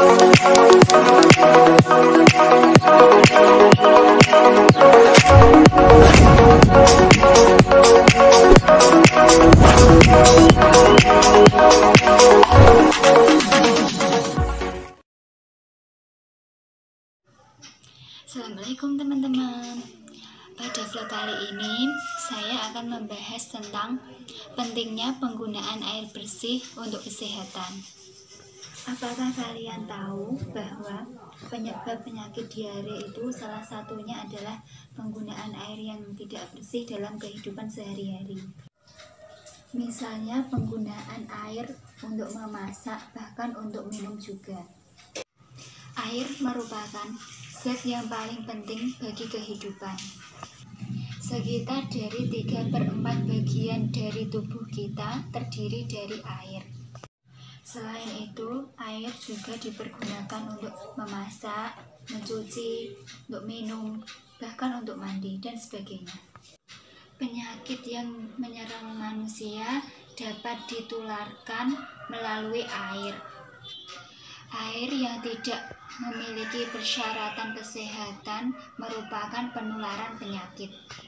Assalamualaikum teman-teman. Pada vlog kali ini saya akan membahas tentang pentingnya penggunaan air bersih untuk kesehatan. Apakah kalian tahu bahwa penyebab penyakit diare itu salah satunya adalah penggunaan air yang tidak bersih dalam kehidupan sehari-hari? Misalnya penggunaan air untuk memasak, bahkan untuk minum juga. Air merupakan zat yang paling penting bagi kehidupan. Sekitar dari 3/4 bagian dari tubuh kita terdiri dari air. Selain itu, air juga dipergunakan untuk memasak, mencuci, untuk minum, bahkan untuk mandi, dan sebagainya. Penyakit yang menyerang manusia dapat ditularkan melalui air. Air yang tidak memiliki persyaratan kesehatan merupakan penularan penyakit.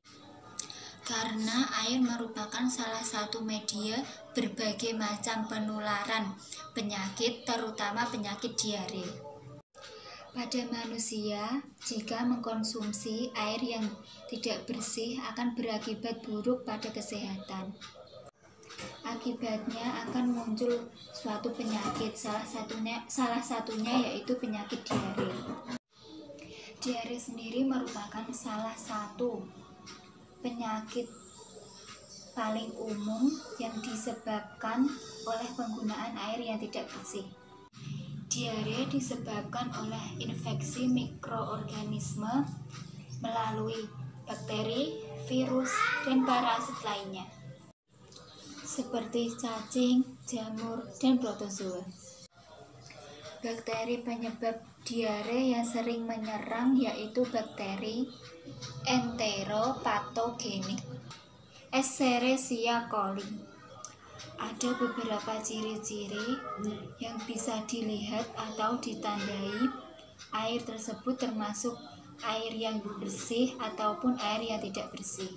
Karena air merupakan salah satu media berbagai macam penularan penyakit, terutama penyakit diare. Pada manusia, jika mengkonsumsi air yang tidak bersih akan berakibat buruk pada kesehatan. Akibatnya akan muncul suatu penyakit, salah satunya yaitu penyakit diare. Diare sendiri merupakan salah satu penyakit paling umum yang disebabkan oleh penggunaan air yang tidak bersih. Diare disebabkan oleh infeksi mikroorganisme melalui bakteri, virus, dan parasit lainnya, seperti cacing, jamur, dan protozoa. Bakteri penyebab diare yang sering menyerang yaitu bakteri enteropatogenik Escherichia coli. Ada beberapa ciri-ciri yang bisa dilihat atau ditandai air tersebut, termasuk air yang bersih ataupun air yang tidak bersih.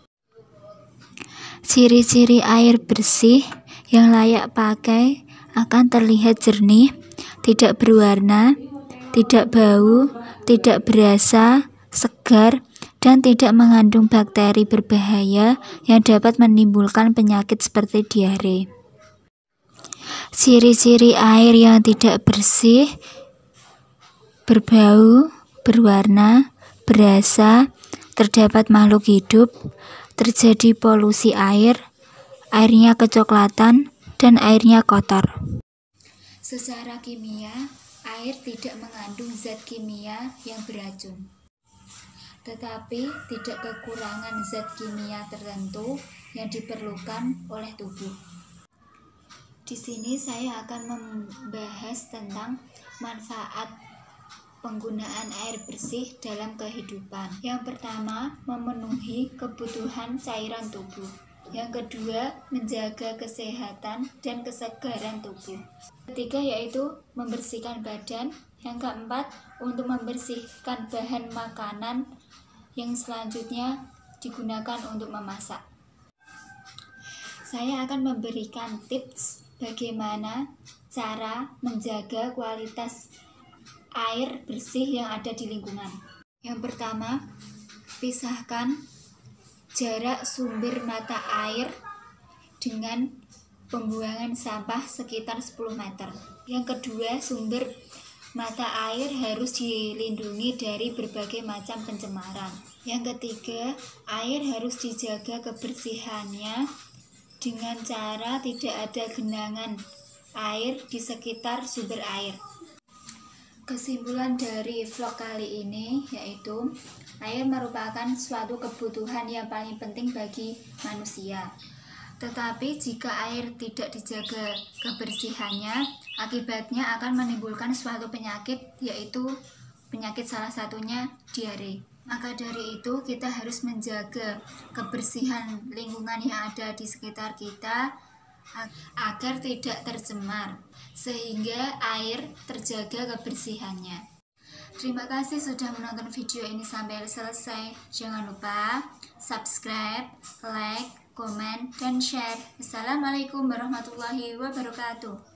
Ciri-ciri air bersih yang layak pakai akan terlihat jernih, tidak berwarna, tidak bau, tidak berasa, segar, dan tidak mengandung bakteri berbahaya yang dapat menimbulkan penyakit seperti diare. Ciri-ciri air yang tidak bersih: berbau, berwarna, berasa, terdapat makhluk hidup, terjadi polusi air, airnya kecoklatan, dan airnya kotor. Secara kimia, air tidak mengandung zat kimia yang beracun, tetapi tidak kekurangan zat kimia tertentu yang diperlukan oleh tubuh. Di sini saya akan membahas tentang manfaat penggunaan air bersih dalam kehidupan. Yang pertama, memenuhi kebutuhan cairan tubuh. Yang kedua, menjaga kesehatan dan kesegaran tubuh. Ketiga yaitu membersihkan badan. Yang keempat, untuk membersihkan bahan makanan. Yang selanjutnya digunakan untuk memasak. Saya akan memberikan tips bagaimana cara menjaga kualitas air bersih yang ada di lingkungan. Yang pertama, pisahkan jarak sumber mata air dengan pembuangan sampah sekitar 10 meter. Yang kedua, sumber mata air harus dilindungi dari berbagai macam pencemaran. Yang ketiga, air harus dijaga kebersihannya dengan cara tidak ada genangan air di sekitar sumber air. Kesimpulan dari vlog kali ini yaitu air merupakan suatu kebutuhan yang paling penting bagi manusia. Tetapi jika air tidak dijaga kebersihannya, akibatnya akan menimbulkan suatu penyakit, yaitu penyakit salah satunya diare. Maka dari itu kita harus menjaga kebersihan lingkungan yang ada di sekitar kita agar tidak tercemar, sehingga air terjaga kebersihannya. Terima kasih sudah menonton video ini sampai selesai. Jangan lupa subscribe, like, komen, dan share. Assalamualaikum warahmatullahi wabarakatuh.